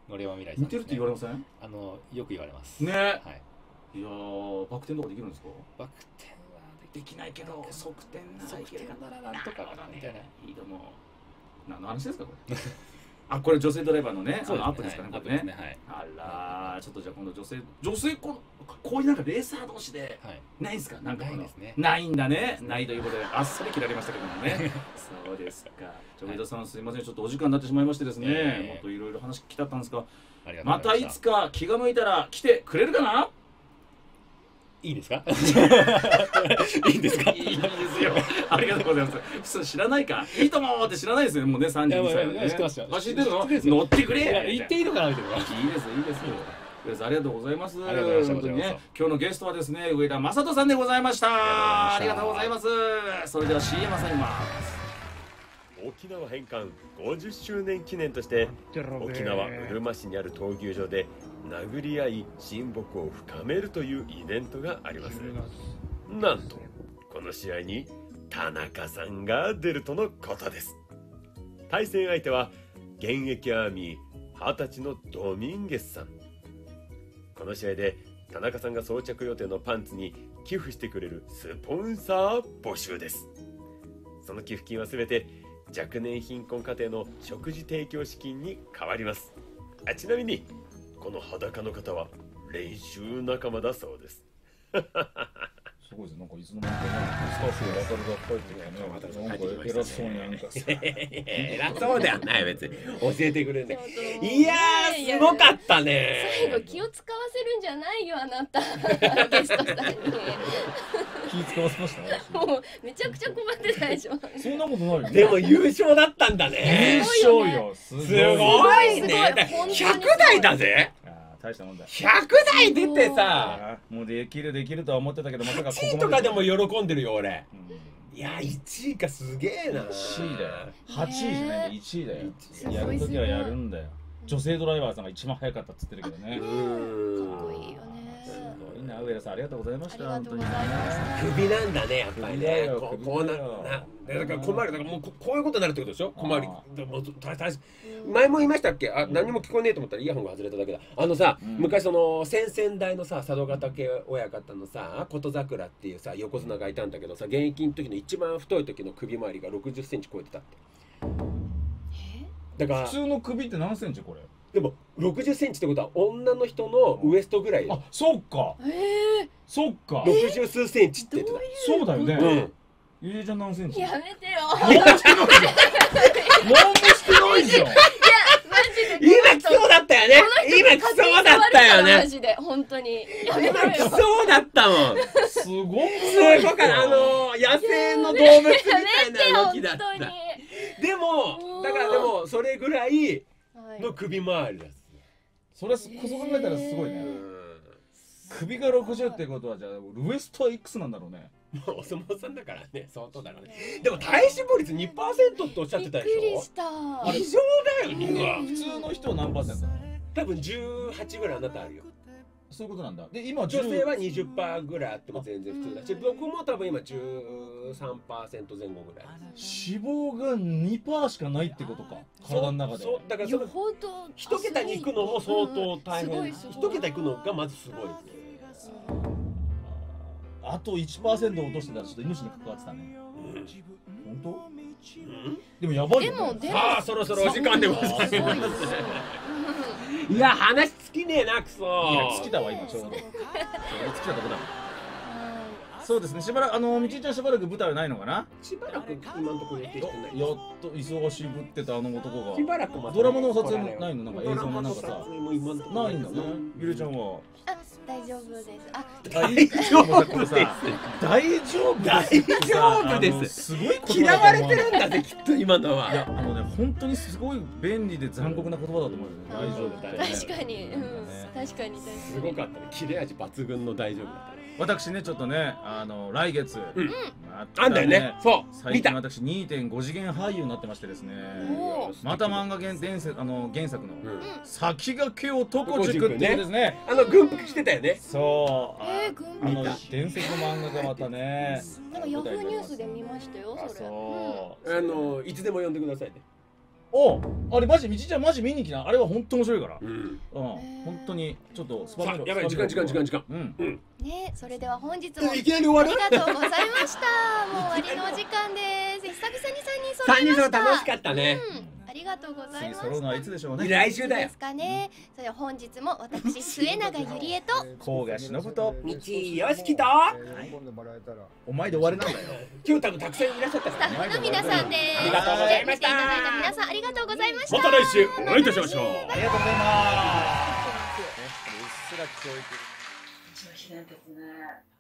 森山未来さん似てるって言われません？ あのよく言われますね。 はいいやー、バク転とかできるんですか？ バク転はできないけど側転ならいけるかならなんとかかなみたいな。 いいとも。何の話ですかこれ？あ、これ女性ドライバーのね、あのアップですかね、これね。 はい。 あらー、ちょっとじゃあ今度女性、女性ここういうなんかレーサー同士でないんですか？なんかこのないですね。 ないんだね。ないということであっさり切られましたけどもね。そうですか。じゃあ上田さんすいません、ちょっとお時間になってしまいましてですね。もっといろいろ話聞きたかったんですが、またいつか気が向いたら来てくれるかな？ いいですか？いいんですか？ いいですよ。ありがとうございます。普通知らないか。いいともって知らないですよ。もうねさんじゅうにさいでね。 知ってますよ。 あ、知ってるの？乗ってくれ。 言っていいのかなみたいな。 いいですいいですよ。ありがとうございます。 ありがとうございました。 本当にね、今日のゲストはですね、上田正人さんでございました。ありがとうございます。それでは シーエム 挟みます。 沖縄返還ごじゅっしゅうねん記念として沖縄うるま市にある闘牛場で殴り合い親睦を深めるというイベントがあります。なんとこの試合に田中さんが出るとのことです。対戦相手は現役アーミーはたちのドミンゲスさん。この試合で田中さんが装着予定のパンツに寄付してくれるスポンサー募集です。その寄付金はすべて若年貧困家庭の食事提供資金に変わります。あ、ちなみにこの裸の方は練習仲間だそうです。 すごいです。なんかいつの間にかね、スタッフが渡るが帰ってきてね、なんか偉そうになんか偉そうではない別に教えてくれね。いやーすごかったね。 最後気を使わせるんじゃないよあなたゲストさんに。 気使わせましたね。 もうめちゃくちゃ困ってたでしょ。 そんなことないよ。 でも優勝だったんだね。 優勝よ。すごいね。ひゃくだいだぜ。 大したもんだ。 ひゃくだい出てさ、 もうできるできるとは思ってたけど、まさかここまで。 いちいとかでも喜んでるよ俺。いやいちいかすげえな。 いちいだよ。はちいじゃないんだ、いちいだよ。やるときはやるんだよ。女性ドライバーさんが一番早かったっつってるけどね。 かっこいいよね。 すごいな。上田さんありがとうございました。 ありがとうございました。 首なんだねやっぱりね。こうこうなな。だから困るだからもうこういうことになるってことでしょ。困り。もう大大前も言いましたっけ？あ、何も聞こえねえと思ったらイヤホンが外れただけだ。あのさ、昔その先々代のさ佐渡ヶ嶽親方のさ琴桜っていうさ横綱がいたんだけどさ、現役の時の一番太い時の首周りがろくじゅっセンチ超えてたって。だから普通の首って何センチこれ？ でもろくじゅっセンチってことは女の人のウエストぐらい。 あ、そっか。 ええ、 そっか。 ろくじゅう数センチって言ってた。 そうだよね。 うん。 ゆりちゃん何センチ？ やめてよ。 何もしてないじゃん。何もしてないじゃん。 いやマジで。 今来そうだったよね。今来そうだったよね。 マジで本当に。やめろよ。 今来そうだったもん。 すごくすごかった。あの野生の動物みたいな動きだった。でもだからでもそれぐらいの首周りです。 それそう考えたらすごいね。首がろくじゅうってことはじゃあウエストはいくつなんだろうね。 もうお相撲さんだからね、相当だろうね。でも体脂肪率 にパーセント っておっしゃってたでしょ。 びっくりした。 異常だよね。 普通の人は何パーセント？ 多分じゅうはちぐらいあなたあるよ。 そういうことなんだ。で今女性は にじゅっパーセント ぐらいあっても全然普通だし、僕も多分今 じゅうさんパーセント 前後ぐらい。 脂肪が にパーセント しかないってことか。体の中で。 そうだからその一桁に行くのも相当大変。一桁行くのがまずすごい。 あと いちパーセント 落としてたらちょっと命に関わってたね。本当？でもやばい。 でもでも。 さあそろそろお時間でございます。いや話尽きねえなくそ。 いや尽きたわ今ちょうど。尽きたとこだ。そうですね。しばらくあのみちちゃんしばらく舞台はないのかな。 しばらく今のところ予定してない。 やっと忙しぶってたあの男が。 しばらくドラマの撮影もないの？なんか映像もなんかさ。ないんだね。ゆりちゃんは。 あ、大丈夫です。あ、 大丈夫です。 大丈夫。 大丈夫です。 すごい嫌われてるんだぜきっと今のは。 いやあのね本当にすごい便利で残酷な言葉だと思うよね。大丈夫だよね。 確かに、うん、確かに確かに。 すごかったね。切れ味抜群の大丈夫だった。 私ねちょっとねあの来月、 うん、あんだよね。そう最近私 にてんご 次元俳優になってましてですね、また漫画原伝説あの原作の先駆け男塾っていうですね、 あの軍服してたよね。 そうえー、 あの伝説の漫画がまたねなんかヤフーニュースで見ましたよそれ。 そうあのいつでも呼んでくださいね。 おあれマジみちちゃんマジ見に来なあれは本当面白いからうんうん本当にちょっとスパメロやばい時間時間時間時間うんね、それでは本日もいきなり終わるありがとうございましたもう終わりのお時間です久々にさんにん揃三人いました揃楽しかったねうん、ありがとうござい次ます揃うのはいつでしょうね来週だよですかね、それでは本日も私末永ゆりえと甲賀忍と道よしきとお前で終わりなんだよ今日多分たくさんいらっしゃったからスタッフの皆さんですありがとうございました来ていただいた皆さんありがとうございましたまた来週お会いいたしましょうありがとうございますうっすら聞こえてる一番ひどいですね。